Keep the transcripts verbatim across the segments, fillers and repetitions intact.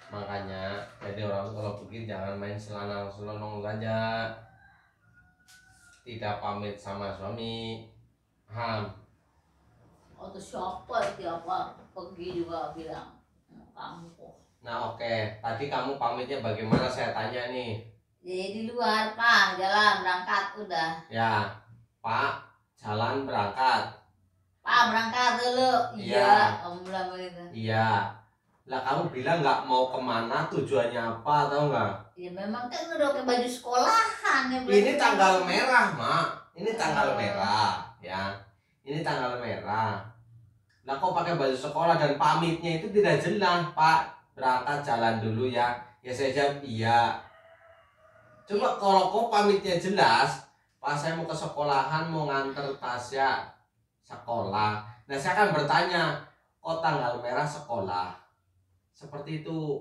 Makanya jadi orang kalau pergi jangan main selanang-selonong saja, tidak pamit sama suami. Paham? Oh tuh siapa tiapa pergi juga bilang kamu kok. Nah oke, tadi kamu pamitnya bagaimana saya tanya nih. Jadi di luar Pak, jalan berangkat udah. Ya, Pak, jalan berangkat. Pak berangkat dulu. Iya. Iya, kamu bilang begitu. Iya. Lah kamu bilang nggak mau kemana, tujuannya apa, tahu nggak? Ya memang kan udah pakai baju sekolahan ya. Ini tanggal merah, Mak. Ini tanggal merah, ya. Ini tanggal merah. Lah kok pakai baju sekolah dan pamitnya itu tidak jelas, Pak. Berangkat jalan dulu ya. Ya saya jawab iya. Coba kalau kok pamitnya jelas, Pak saya mau ke sekolahan mau nganter Tasya sekolah. Nah saya akan bertanya, kok tanggal merah sekolah? Seperti itu.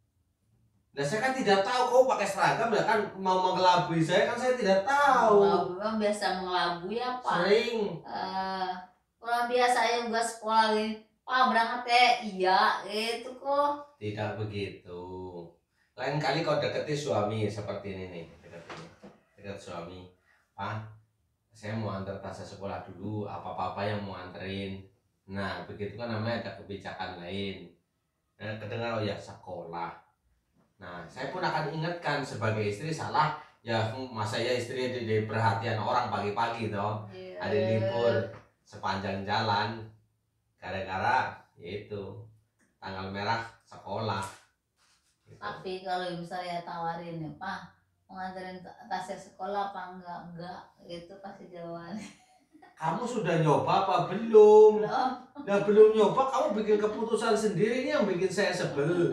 Nah saya kan tidak tahu kau pakai seragam ya kan mau mengelabui saya kan saya tidak tahu. Memang biasa mengelabui ya Pak. Sering. Uh, orang biasa ya juga sekolah ini. Pak berangkat ya, iya itu kok. Tidak begitu. Lain kali kau deketi suami seperti ini nih, deketin, deket suami. Pak, saya mau antar Tasya sekolah dulu, apa-apa yang mau anterin. Nah begitu kan namanya ada kebijakan lain. Nah, kedengar oh ya sekolah. Nah saya pun akan ingatkan sebagai istri salah ya masa ya istri di perhatian orang pagi-pagi toh yeah. Ada libur sepanjang jalan gara-gara yaitu tanggal merah sekolah gitu. Tapi kalau misalnya tawarin ya Pak mau nganterin Tasya sekolah apa enggak enggak itu pasti jawabannya. Kamu sudah nyoba apa belum? Belum. Nah belum nyoba kamu bikin keputusan sendiri ini yang bikin saya sebel.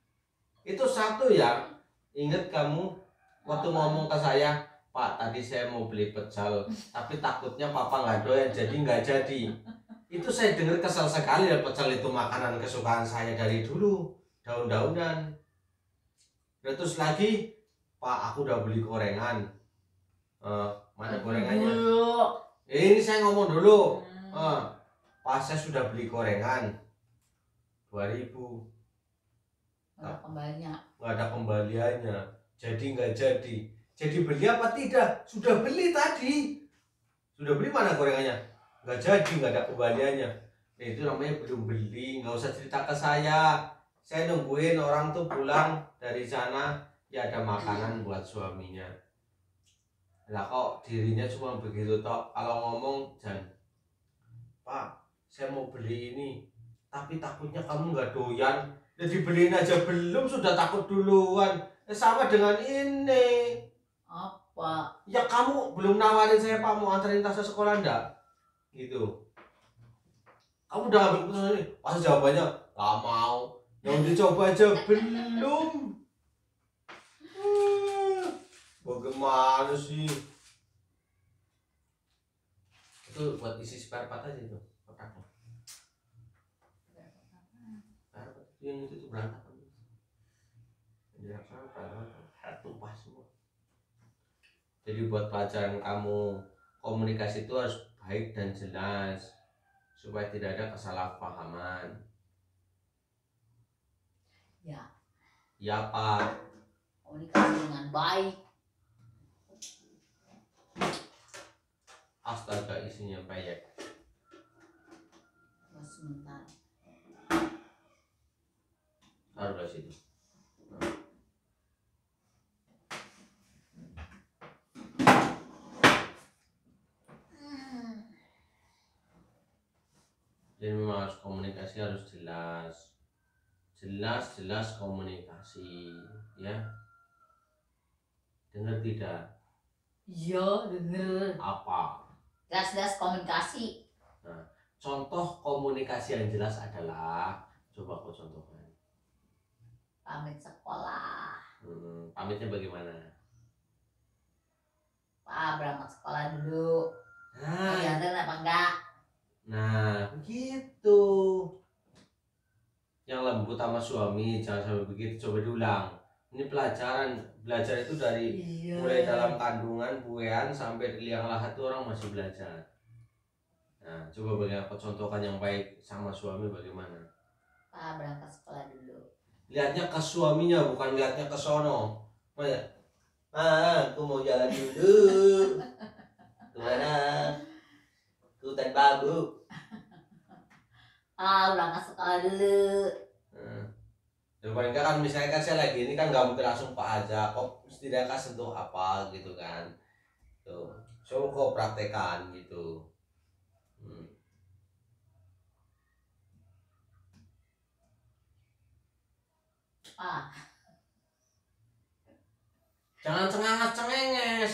Itu satu ya. Ingat kamu waktu apa? Ngomong ke saya, Pak tadi saya mau beli pecel, tapi takutnya Papa nggak doyan jadi nggak jadi. Itu saya dengar kesal sekali ya, pecel itu makanan kesukaan saya dari dulu, daun-daunan. Terus lagi, Pak aku udah beli gorengan. Uh, mana gorengannya? Eh, ini saya ngomong dulu. Hmm. Uh, Pak saya sudah beli gorengan dua ribu. Nggak ada kembalinya. Nggak ada kembaliannya. Jadi nggak jadi. Jadi beli apa tidak? Sudah beli tadi. Sudah beli mana gorengannya? Nggak jadi, nggak ada kembaliannya. Nah, itu namanya belum beli. Nggak usah cerita ke saya. Saya nungguin orang tuh pulang dari sana. Ya ada makanan buat suaminya. Lah kok dirinya cuma begitu toh. Kalau ngomong jangan, Pak saya mau beli ini tapi takutnya kamu nggak doyan ya dibeliin aja belum sudah takut duluan ya sama dengan ini apa ya kamu belum nawarin saya Pak mau anterin Tasya sekolah enggak gitu kamu udah ambil keputusan ini pasti jawabannya nggak mau yang dicoba aja belum. Bagaimana sih itu buat isi spare part aja itu kotaknya yang itu tuh berantakan tumpah semua. Jadi buat pelajaran kamu komunikasi itu harus baik dan jelas supaya tidak ada kesalahpahaman ya ya Pak komunikasi dengan baik. Astaga isinya banyak. Sebentar. Taruhlah situ. Hmm. Jadi memang harus komunikasi harus jelas, jelas jelas komunikasi ya. Dengar tidak? Iya dengar. Apa? Jelas-jelas komunikasi. Nah, contoh komunikasi yang jelas adalah coba kau contohkan. Pamit sekolah. Hmm, pamitnya bagaimana? Pak berangkat sekolah dulu. Nah, diantarin apa enggak? Nah, begitu. Yang lembut sama suami jangan sampai begitu. Coba diulang. Ini pelajaran, belajar itu dari iya. Mulai dalam kandungan, buean sampai liang lahat itu orang masih belajar. Nah, coba bagaimana contohkan yang baik sama suami bagaimana? Pak berangkat sekolah dulu. lihatnya ke suaminya, bukan lihatnya ke sono. Ah, aku mau jalan dulu. Kemana? Ke hutan bambu. Ah, berangkat sekolah dulu. Hmm. Ya, paling nggak kan misalnya kan saya lagi ini kan nggak mungkin langsung Pak aja, kok setidaknya sentuh apa gitu kan. Tuh, coba kok praktekan gitu. Hmm. Ah, Jangan cengenges-cengenges.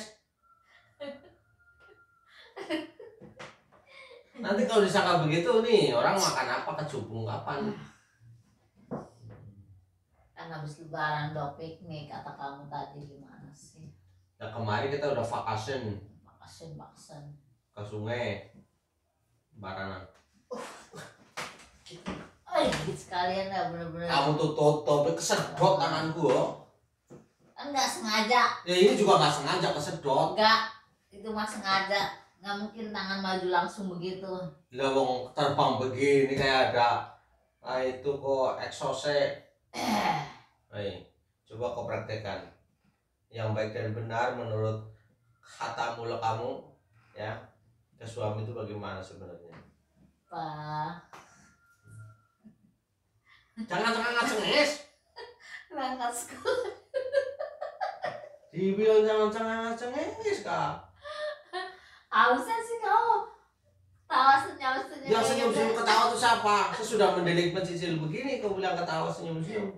Nanti kalau disangka begitu nih, orang makan apa, kecubung kapan? kan habis lebaran do piknik kata kamu tadi gimana sih? Nah kemarin kita udah vacation Makasih maksan. ke sungai Baranang. Eh, sekalian ya bener-bener. Kamu tuh toto, kesedot tanganku loh. Kan nggak sengaja. Ya ini juga nggak sengaja kesedot. Enggak, itu mah sengaja. Nggak mungkin tangan maju langsung begitu. Lah wong terbang begini kayak ada, ah itu kok eksose. Eh, Hai, coba kau praktekkan yang baik dan benar menurut kata mulut kamu ya ke suami itu bagaimana sebenarnya? Pak. Jangan cengenges. Berangkat sekolah. Dibilang jangan cengenges kak. Ausnya sih kamu tawa senyum senyum. Yang senyum-senyum ketawa itu siapa? Saya sudah mendelik mencicil begini, kau bilang ketawa senyum-senyum.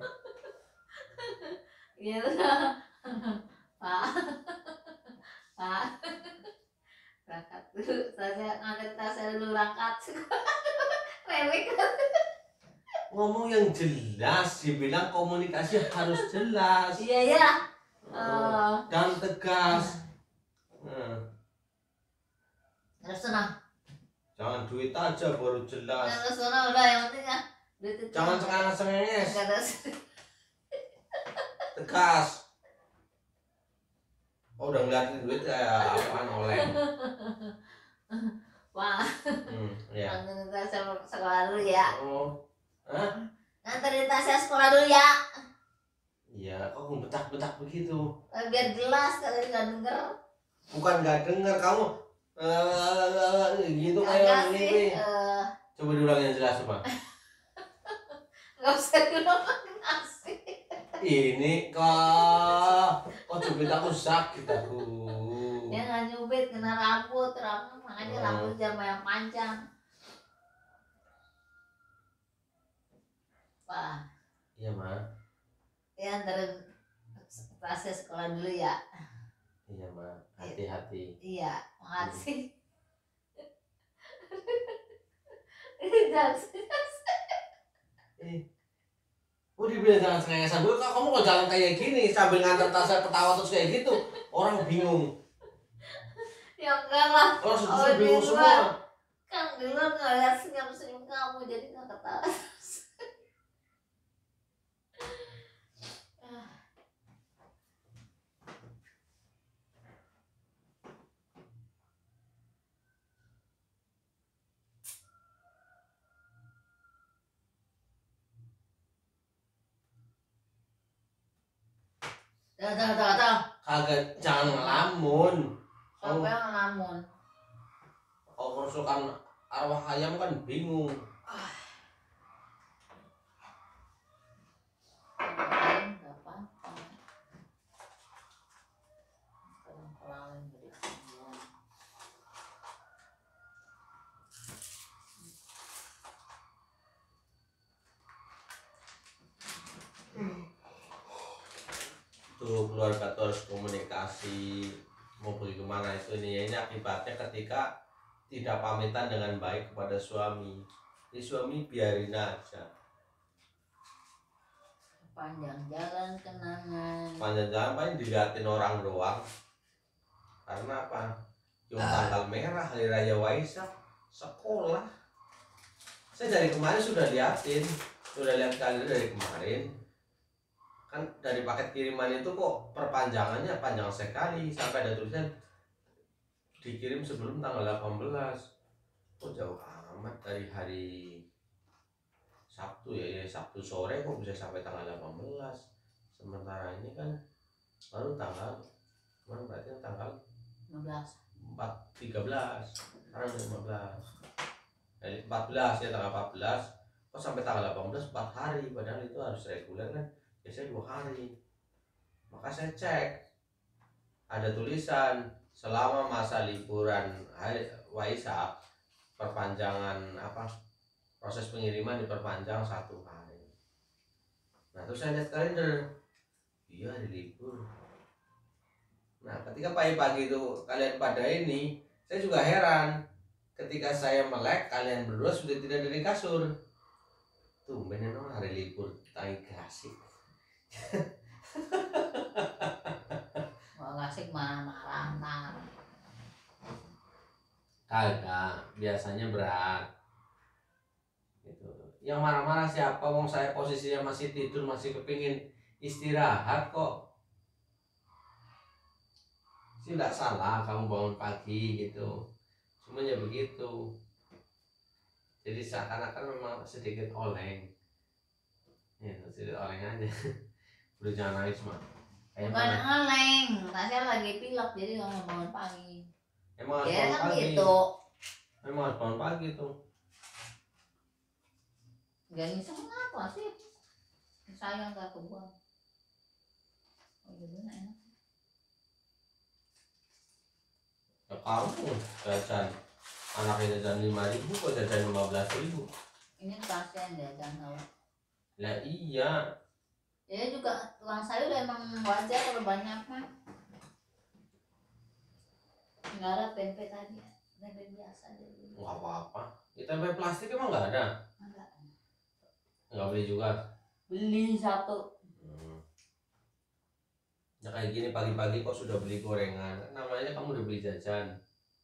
Gitu. Pak. Pak. Berangkat dulu. Saya ngangkat tas saya dulu berangkat. Rewek. Ngomong yang jelas, dibilang komunikasi harus jelas. Iya ya. Uh, dan tegas. Hmm. Terus senang. Jangan duit aja baru jelas. Terus senang udah yang penting ya. Duit itu. Jangan cengenges-cengenges. Tegas. Oh udah ngeliatin duit kayak apaan oleng. Wah. Hmm, ya. Nganterin tasnya sekolah dulu ya. Oh. Hah? Nganterin tasnya sekolah dulu ya. Iya, kok betak-betak begitu? Biar jelas kalian nggak denger. Bukan nggak denger, kamu uh, gitu kayak ini. Uh... Coba diulang yang jelas coba. Nggak usah diulang nasi. Ini kok, kok cubit aku sakit aku. Ya nggak nyubit, kena rambut, rambut makanya oh. Rambut jama yang panjang. Wah. Iya mah. Ya antarin tasnya sekolah dulu ya. Iya mah, hati-hati. Iya, makasih. Jangan eh. Oh dibilang jangan cengengesan dulu, kamu kok jalan kayak gini sambil ngantar tasnya ketawa terus kayak gitu, orang bingung. Ya enggak lah. Orang oh, bingung semua. Kan di luar nggak lihat senyum-senyum kamu jadi nggak ketawa. Dah, dah, dah, dah. Kagak, jangan ngelamun. Siapa yang ngelamun? Oh, kerusukan arwah ayam kan bingung. Ah. Tuh keluarga tuh harus komunikasi mau pergi kemana itu ini ini akibatnya ketika tidak pamitan dengan baik kepada suami. Jadi suami biarin aja. Panjang jalan kenangan. Panjang jalan paling diliatin orang doang. Karena apa? Yung tanggal merah hari raya Waisak sekolah. Saya dari kemarin sudah liatin, sudah lihat kali dari kemarin. Kan dari paket kiriman itu kok perpanjangannya panjang sekali sampai ada tulisan dikirim sebelum tanggal delapan belas. Kok jauh amat dari hari Sabtu Sabtu ya, ya Sabtu sore kok bisa sampai tanggal delapan belas. Sementara ini kan baru tanggal kemarin berarti kan tanggal lima belas empat tiga belas, sekarang udah lima belas. Jadi empat belas ya, tanggal empat belas kok sampai tanggal delapan belas empat hari, padahal itu harus reguler kan biasanya dua hari. Maka saya cek ada tulisan selama masa liburan Waisak perpanjangan apa proses pengiriman diperpanjang satu hari. Nah terus saya lihat kalender, iya hari libur. Nah ketika pagi-pagi itu kalian pada ini, saya juga heran. Ketika saya melek, kalian berdua sudah tidak dari kasur. Tumben emang hari libur tangi kasih. Wah ngasih marah-marah ntar. Kagak, biasanya berat. Gitu. Yang marah-marah siapa? Wong saya posisinya masih tidur, masih kepingin istirahat kok. Sih tidak salah kamu bangun pagi gitu. Cuma ya begitu. Jadi seakan-akan memang sedikit oleng. Ya, sedikit oleng aja. Udah jangan nangis mah. Bukan oleng, Tasya lagi pilek jadi nggak mau bangun pagi. Emang harus Ya bangun kan pagi. gitu. Emang harus bangun pagi tuh. Gak nyesel apa sih? Sayang gak kebuang. Oh iya bener enak. Ya kamu jajan anaknya jajan lima ribu kok jajan lima belas ribu. Ini kasihan jajan kalau. Lah iya. Ya juga tukang sayur emang wajar kalau banyak mah. Nggak ada tempe tadi, tempe biasa aja. Nggak apa-apa. Itu tempe plastik emang nggak ada? Enggak. Nggak beli juga. Beli satu. Hmm. Ya kayak gini pagi-pagi kok sudah beli gorengan. Namanya kamu udah beli jajan.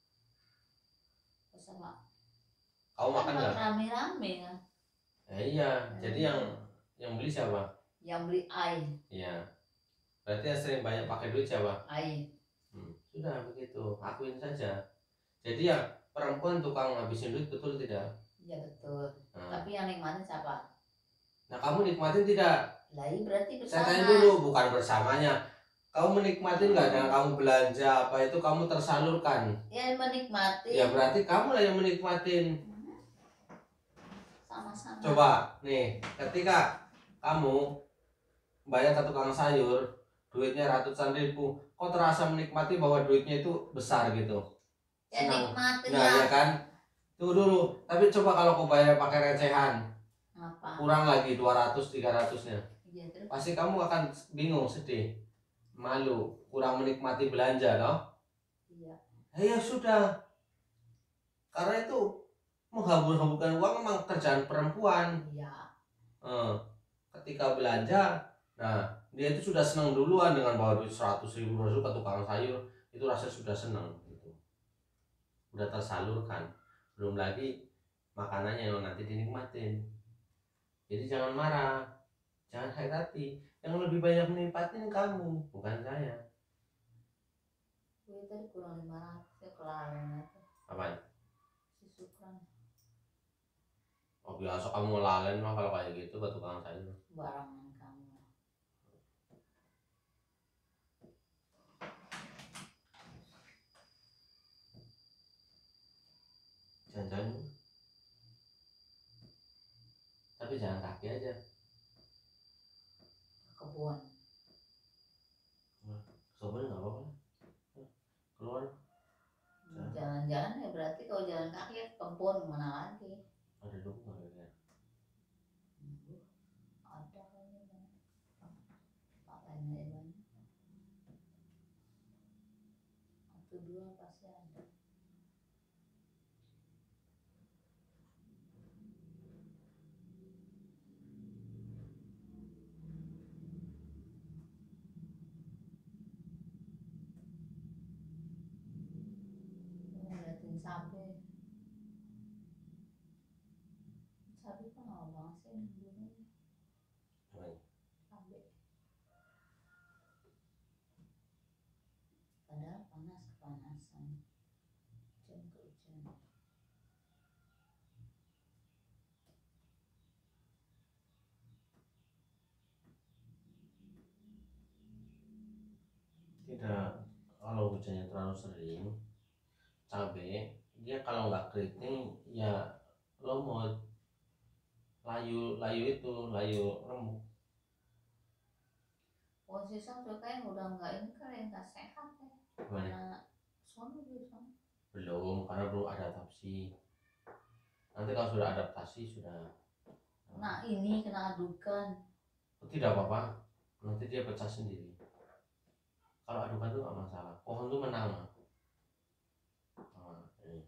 Sama. Kamu Kan makan nggak? rame-rame kan. Ya, iya. Jadi yang yang beli siapa? Yang beli ai. Iya. Berarti yang sering banyak pakai duit siapa? Ai. Hmm. Sudah begitu. Akuin saja. Jadi ya perempuan tukang ngabisin duit, betul tidak? Iya betul. Nah. Tapi yang nikmatin siapa? Nah kamu nikmatin tidak? Lah iya berarti bersama. Saya tanya dulu, bukan bersamanya. Kamu menikmatin nggak dengan kamu belanja apa itu kamu tersalurkan? Ya menikmati. Ya berarti kamu lah yang menikmatin. Sama-sama. Coba nih, ketika kamu bayar ke tukang sayur, duitnya ratusan ribu, kok terasa menikmati bahwa duitnya itu besar gitu? Ya Senang. nikmatin Nah lah. ya kan? Tunggu dulu. Tapi coba kalau kau bayar pakai recehan, Apa? kurang lagi dua ratus tiga ratus-nya. Iya terus. Pasti kamu akan bingung, sedih, malu, kurang menikmati belanja, loh. Iya. Ya sudah. Karena itu menghambur-hamburkan uang memang kerjaan perempuan. Iya. Eh, ketika belanja, nah dia itu sudah senang duluan dengan bawa duit seratus ribu masuk ke tukang sayur, itu rasa sudah senang gitu. Udah tersalurkan. Belum lagi makanannya yang nanti dinikmatin. Jadi jangan marah, jangan sakit hati. Yang lebih banyak menikmatin kamu, bukan saya. Gue tadi kurang lima ratus ya kelarin aja. Apaan? Si Sukran. Oh biasa kamu lalen mah kalau kayak gitu ke tukang sayur. Barangan kamu. Jangan-jangan. Tapi jangan kaki aja. Kebun. Soalnya nggak apa-apa. Keluar. Jalan-jalan ya berarti kalau jalan kaki ya ke kebun mana lagi? Ada dong nggak ya? Ada kayaknya. Pakainya banyak. Satu dua pasti ada. Ngeliatin sapi. Sapi kan lama banget sih nunggunya. Apaan? Sapi. Padahal panas kepanasan. Hujan ke hujan. terlalu sering cabai, dia kalau nggak keriting ya lomot, layu layu itu layu remuk. Posisi tuh kayak udah nggak ini kan nggak sehat ya. Karena suami bisa. Belum, karena belum adaptasi. Nanti kalau sudah adaptasi sudah. Nah ini kena adukan. Tidak apa-apa, nanti dia pecah sendiri. Kalau adukan itu nggak masalah, pohon tuh menang. Nah, ini.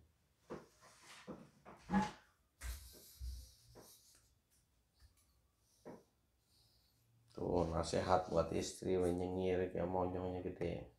Tuh nasihat buat istri menyengir kayak monyongnya gede.